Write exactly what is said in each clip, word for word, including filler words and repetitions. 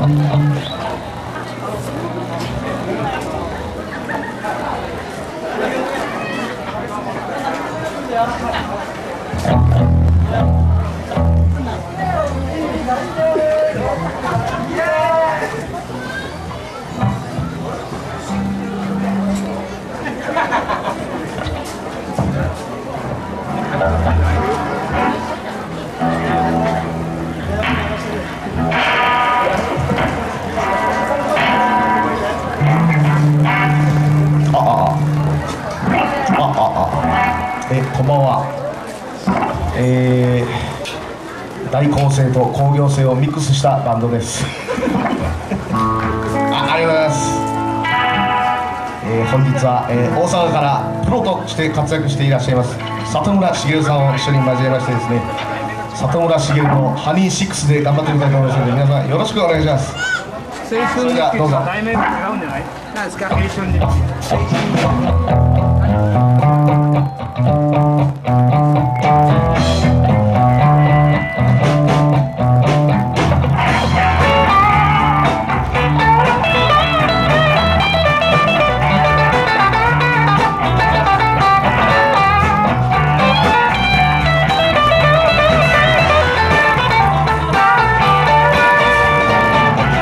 えこんばんは、えー、大構成と工業性をミックスしたバンドですあ, ありがとうございます、えー、本日は、えー、大阪からプロとして活躍していらっしゃいます里村茂さんを一緒に交えましてですね、里村茂のハニーシックスで頑張ってみたいと思いますので、皆さんよろしくお願いします。 青春日記と題名が違うんじゃない？何ですか？青春日記。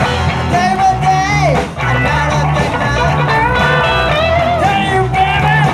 Day by day, another big night. Tell you, baby.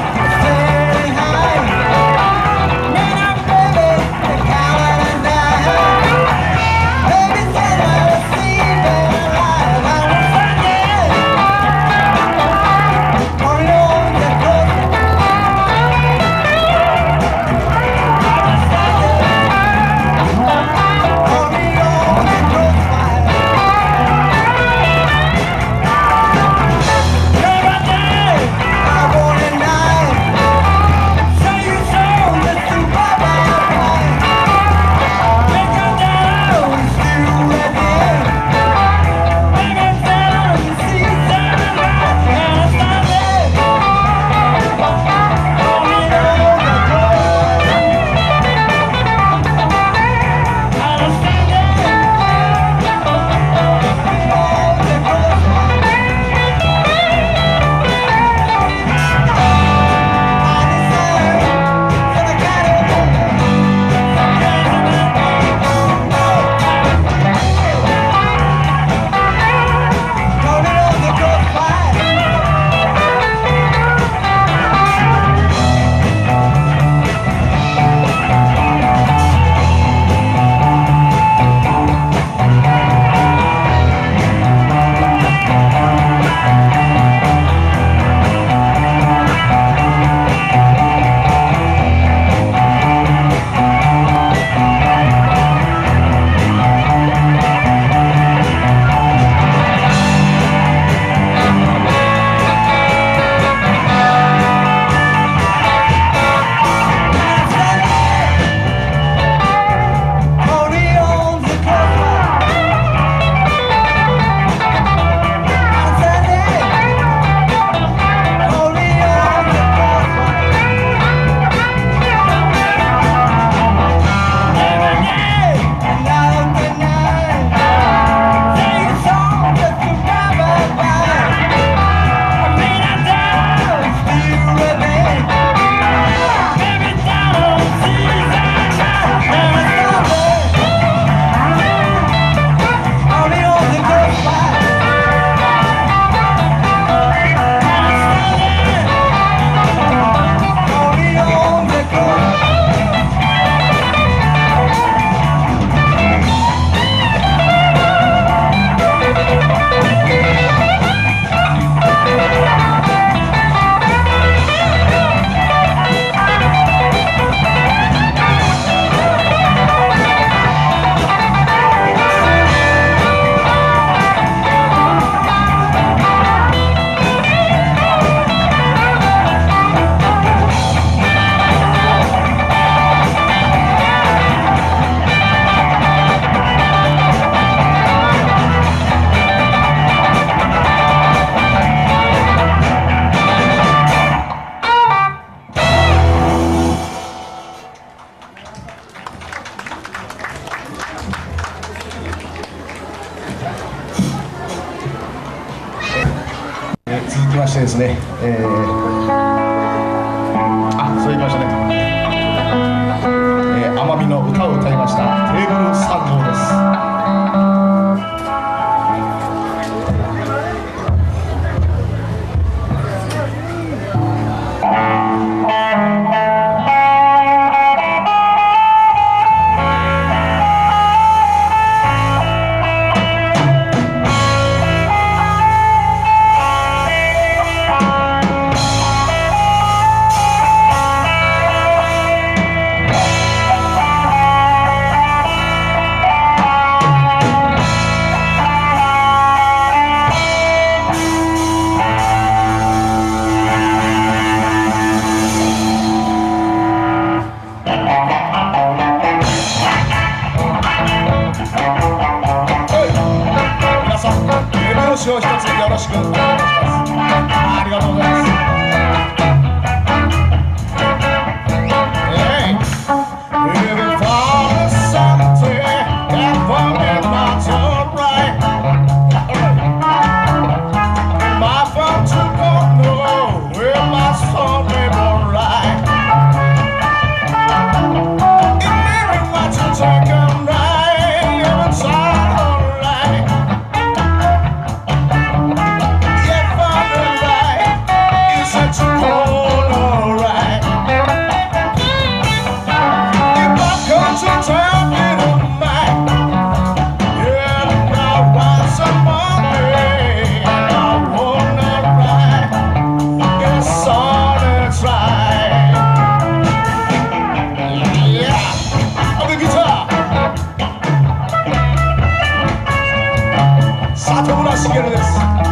してですね、えー、あ、そう言いましたね、えー、奄美の歌を歌いましたテーブル三号です。一つよろしくお願いします。ありがとうございます。里村茂です。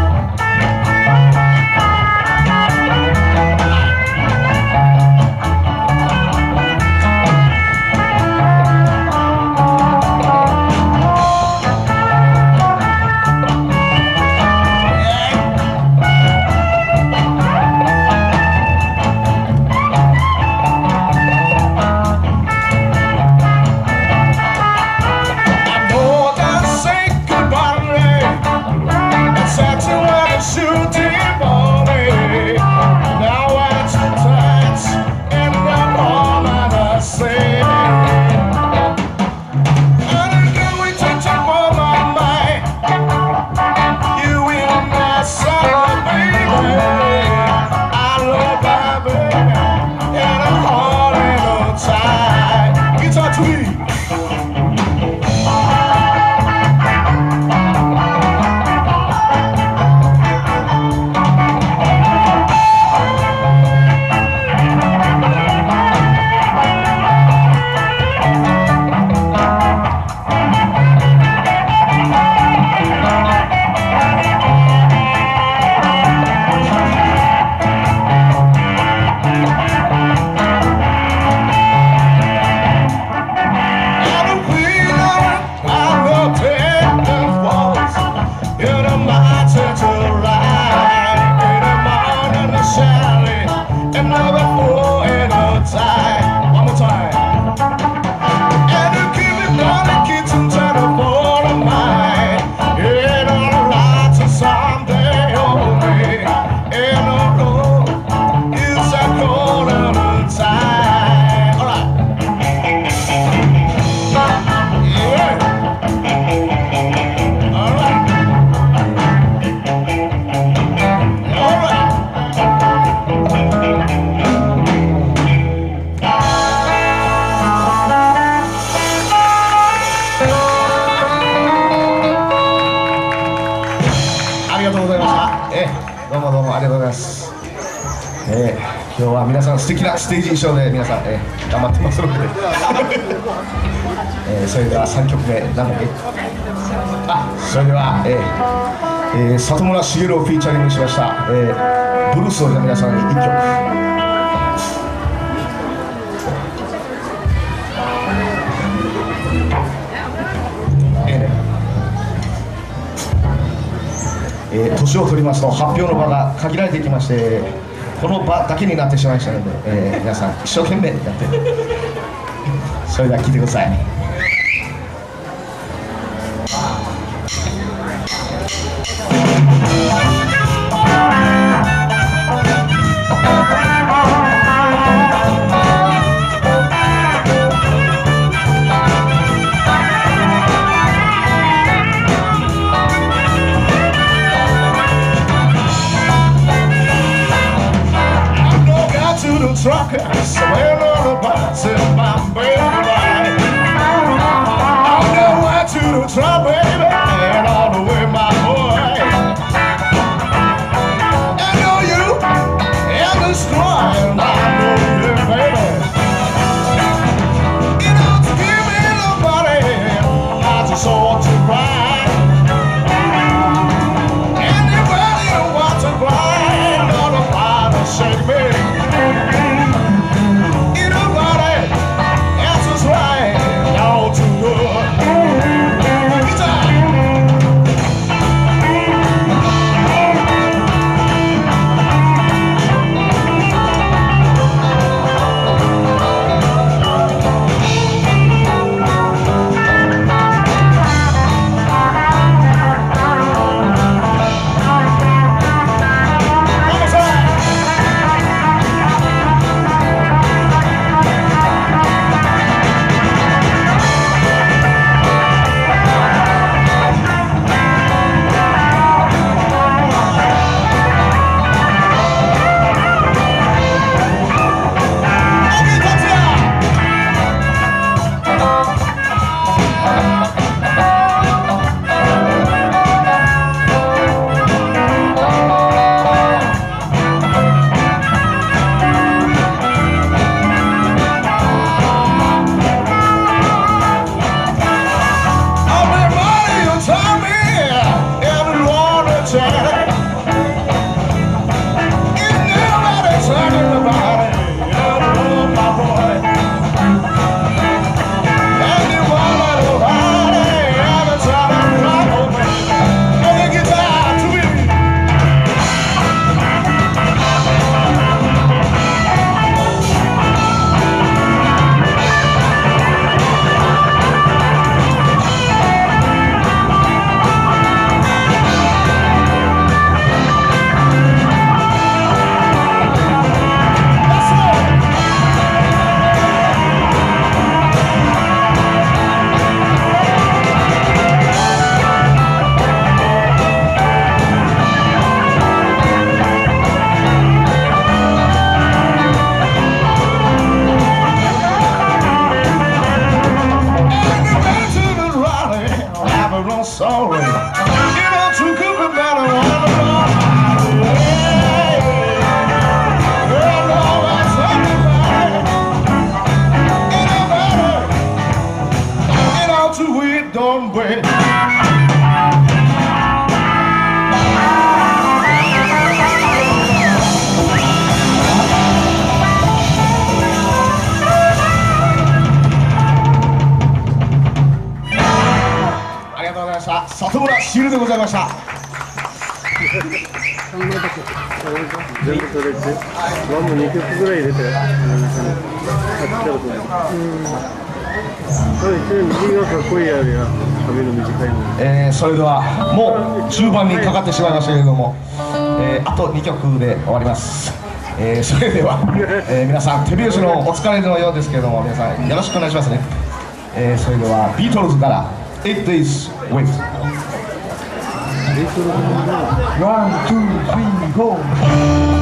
どうもどうもありがとうございます。えー、今日は皆さん素敵なステージ衣装で皆さん、えー、頑張ってますので、えー、それではさんきょくめなんだっけ、あ、それでは、えーえー、里村茂をフィーチャリングしました、えー、ブルースをじゃあ皆さんにいっきょく。えー、年を取りますと発表の場が限られてきまして、この場だけになってしまいましたので、えー、皆さん一生懸命やってそれでは聴いてください。 try, baby, and all the way, my boy. I know you and the strong, and I know you, baby. You don't give me nobody, I just want to cry. Anybody who wants to cry, not a fire to shake me. Anybody else is right, all too good. Sorry, you know, too good for better, one girl, no, that's something better. It ain't better, you know, too weak, don't wait. 里村茂でございました。 全部それってワンもにきょくぐらい入れてやってたと思う。それ一応右がかっこいいやりや髪の短いの、 えー、それではもう中盤にかかってしまいましたけれども、えー、あとにきょくで終わります。えー、それでは、えー、皆さん手拍子のお疲れのようですけれども、皆さんよろしくお願いしますね。えー、それではビートルズから「エイト days wait」ワン、ツー、スリー、フォー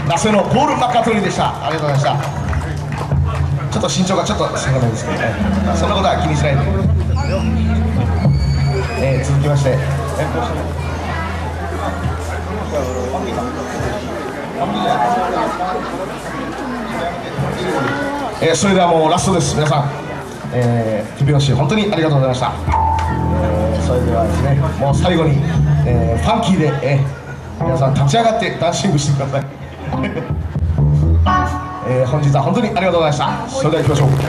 打線のポール・マッカートニーでした。ありがとうございました。ちょっと身長がちょっと少なめですけどね、そんなことは気にしないで、えー、続きまして、えー、それではもうラストです。皆さん、えー、手拍子本当にありがとうございました。えー、それではですね、もう最後に、えー、ファンキーで、えー、皆さん立ち上がってダンシングしてください。えー、本日は本当にありがとうございました。それでは行きましょう。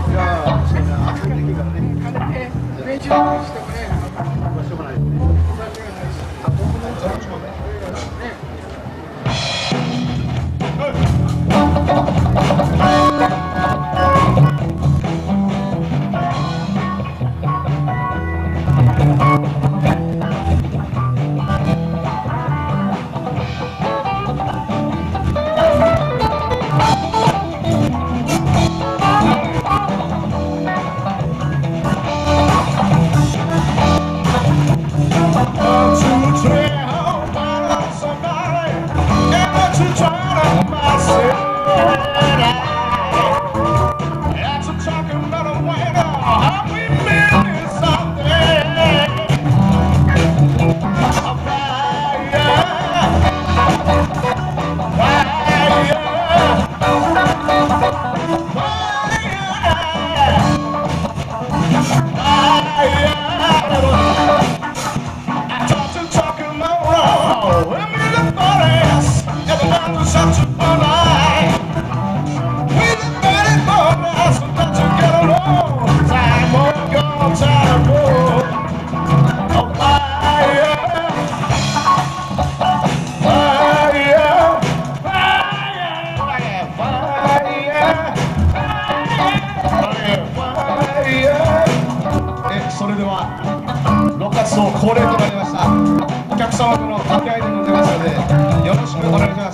それではろくがつの恒例となりましたお客様との掛け合いでございますのでよろしくお願いします。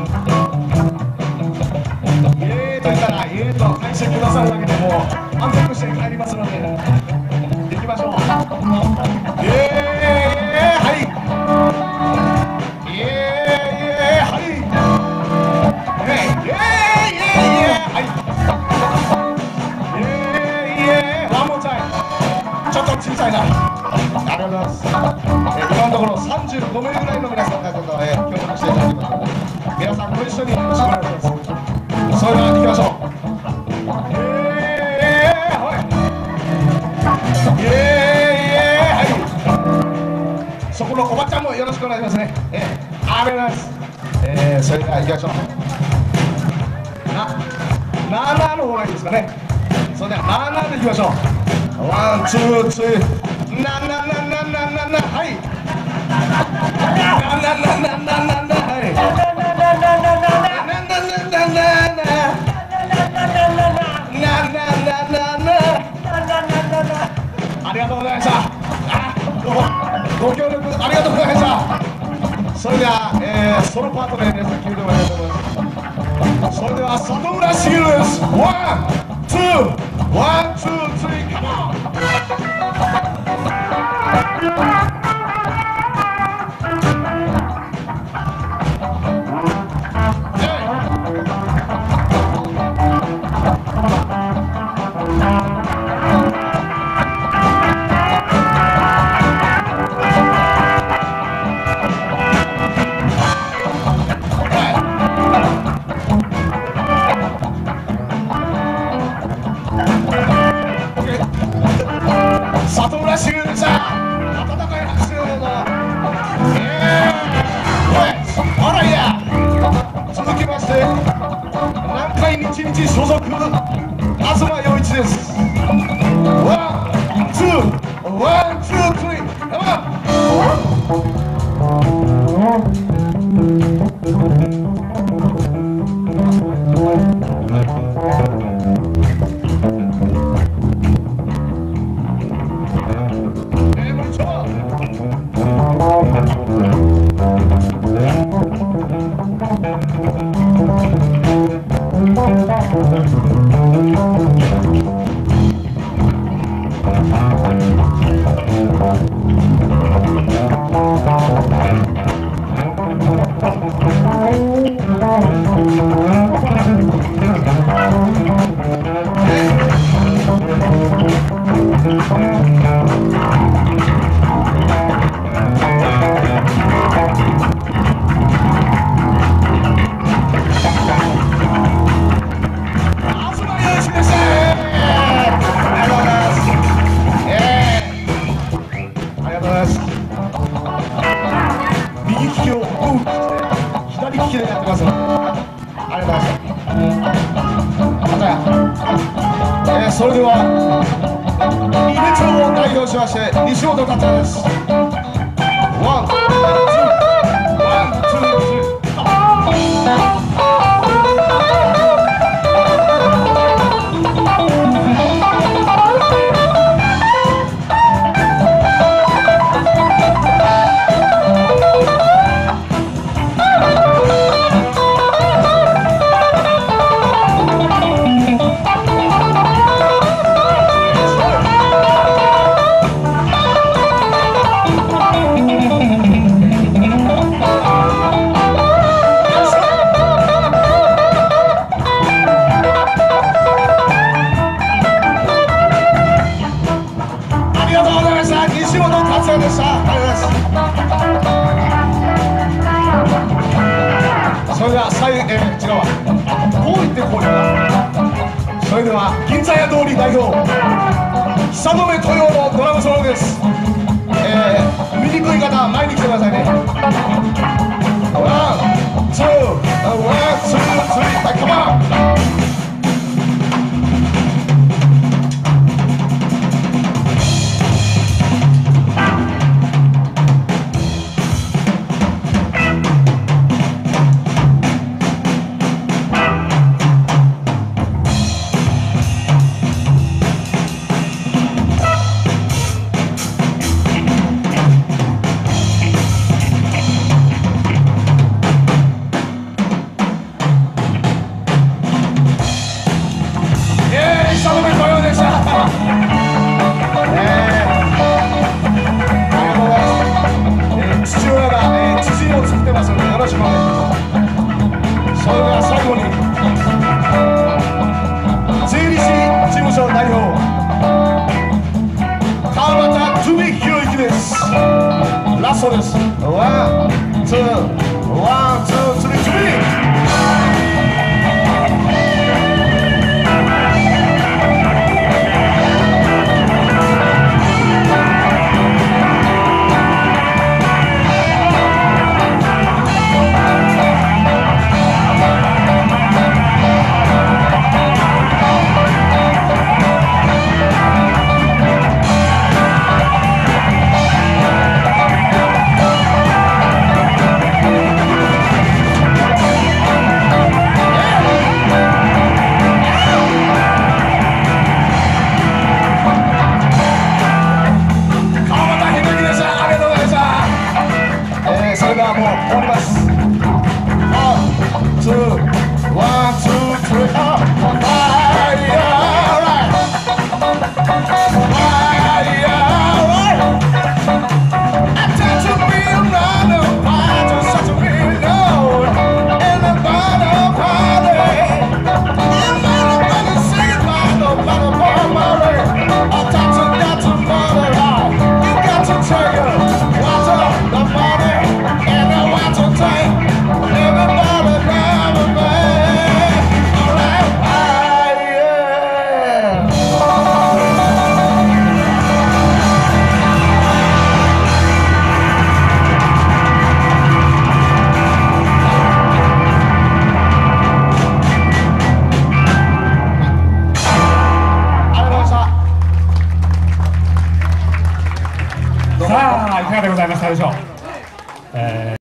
イエーイと言ったらイエーイと返してくださるだけでも満足して帰りますので行きましょう。イエーイ、はいイエーイ、はいイエーイ、イエーイ、イエーイ、はいイエーイ、イエーイ、ワンモータイム。ちょっと小さいな。ありがとうございます。えー、今のところさんじゅうごめいぐらいの皆さんがちょっと、えー、協力していただきますので、皆さんご一緒によろしくお願いします。それでは行きましょう。えー、はい。イエーイ、はい。そこのおばちゃんもよろしくお願いしますね。えー、ありがとうございます。えー、それでは行きましょう。な、ななの方がいいですかね。それではななで行きましょう。ワン、ツー、ツー、ななななななな、はい。ななななななな、はい。なななななななななななな。ありがとうございました。あ、どうもご協力ありがとうございました。それでは、えー、ソロパートで皆さん聞いてもらいたいと思います。それでは里村茂です。ワン、ツー、ワン、ツー、スリー、カモン。里村茂でした。温かい拍手をどうぞ。えー、おい、あらいや。続きまして、南海日日所属、東洋一です。ワン、ツー、ワン、ツー、スリー、カモン。Thank you. 利きでやってますので、ありがとうございました。またや、えー、それでは伊根町を代表しまして西本達也です。ワンツーワンツースリー。西本達也でした。ありがとうございます。それでは最後、えー、違うわ。こう言ってこう言うわ。それでは銀座屋通り代表久留米豊のドラムソロです。えー、見にくい方前に来てくださいね。ワンツーワンツースリー、はい、カモン。それでは最後に税理士事務所代表川端文博之です。ラストです。ワンツーワンツースリースリー。もう終わります。ワン、ツー、ワン、ツー、スリー、あ、はい、やらい。はい、やらい。I touch a real love, I just touch a real love, and the bottom party, and my body singing by the bottom of my ring. I touch a, got to bottle, you got to take it, watch out, the body.